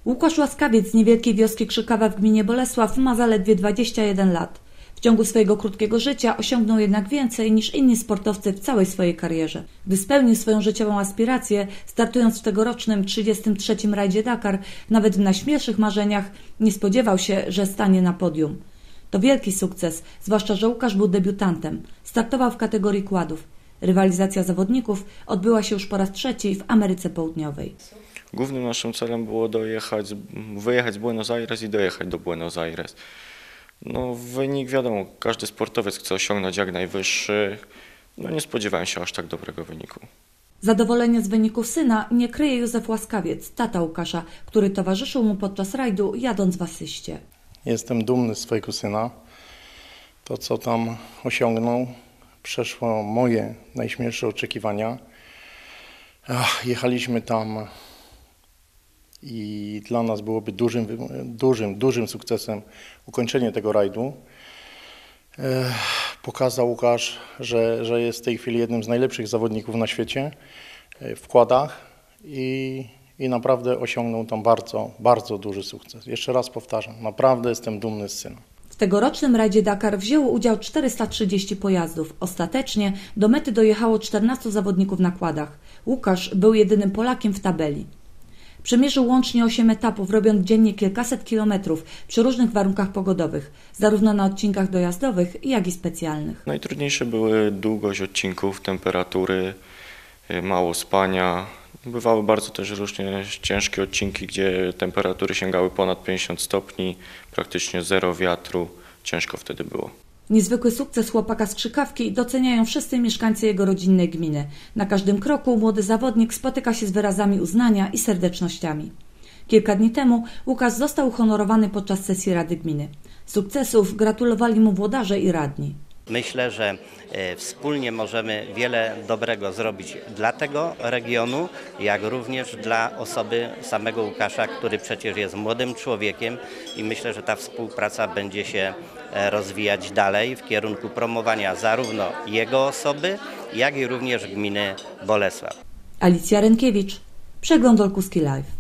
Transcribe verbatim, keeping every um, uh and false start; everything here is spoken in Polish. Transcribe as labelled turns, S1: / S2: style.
S1: Łukasz Łaskawiec z niewielkiej wioski Krzykawa w gminie Bolesław ma zaledwie dwadzieścia jeden lat. W ciągu swojego krótkiego życia osiągnął jednak więcej niż inni sportowcy w całej swojej karierze. Gdy spełnił swoją życiową aspirację, startując w tegorocznym trzydziestym trzecim rajdzie Dakar, nawet w najśmielszych marzeniach nie spodziewał się, że stanie na podium. To wielki sukces, zwłaszcza że Łukasz był debiutantem. Startował w kategorii quadów. Rywalizacja zawodników odbyła się już po raz trzeci w Ameryce Południowej.
S2: Głównym naszym celem było dojechać, wyjechać z Buenos Aires i dojechać do Buenos Aires. No, wynik wiadomo, każdy sportowiec chce osiągnąć jak najwyższy. No, nie spodziewałem się aż tak dobrego wyniku.
S1: Zadowolenie z wyników syna nie kryje Józef Łaskawiec, tata Łukasza, który towarzyszył mu podczas rajdu, jadąc w asyście.
S3: Jestem dumny z swojego syna. To, co tam osiągnął, przeszło moje najśmielsze oczekiwania. Ach, jechaliśmy tam i dla nas byłoby dużym, dużym, dużym sukcesem ukończenie tego rajdu. Ech, pokazał Łukasz, że, że jest w tej chwili jednym z najlepszych zawodników na świecie w quadach i, i naprawdę osiągnął tam bardzo, bardzo duży sukces. Jeszcze raz powtarzam, naprawdę jestem dumny z syna.
S1: W tegorocznym rajdzie Dakar wzięło udział czterysta trzydzieści pojazdów. Ostatecznie do mety dojechało czternastu zawodników na quadach. Łukasz był jedynym Polakiem w tabeli. Przemierzył łącznie osiem etapów, robiąc dziennie kilkaset kilometrów przy różnych warunkach pogodowych, zarówno na odcinkach dojazdowych, jak i specjalnych.
S2: Najtrudniejsze były długość odcinków, temperatury, mało spania. Bywały bardzo też różnie ciężkie odcinki, gdzie temperatury sięgały ponad pięćdziesiąt stopni, praktycznie zero wiatru. Ciężko wtedy było.
S1: Niezwykły sukces chłopaka z Krzykawki doceniają wszyscy mieszkańcy jego rodzinnej gminy. Na każdym kroku młody zawodnik spotyka się z wyrazami uznania i serdecznościami. Kilka dni temu Łukasz został uhonorowany podczas sesji Rady Gminy. Sukcesów gratulowali mu włodarze i radni.
S4: Myślę, że wspólnie możemy wiele dobrego zrobić dla tego regionu, jak również dla osoby samego Łukasza, który przecież jest młodym człowiekiem i myślę, że ta współpraca będzie się rozwijać dalej w kierunku promowania zarówno jego osoby, jak i również gminy Bolesław.
S1: Alicja Rękiewicz, Przegląd Olkuski Live.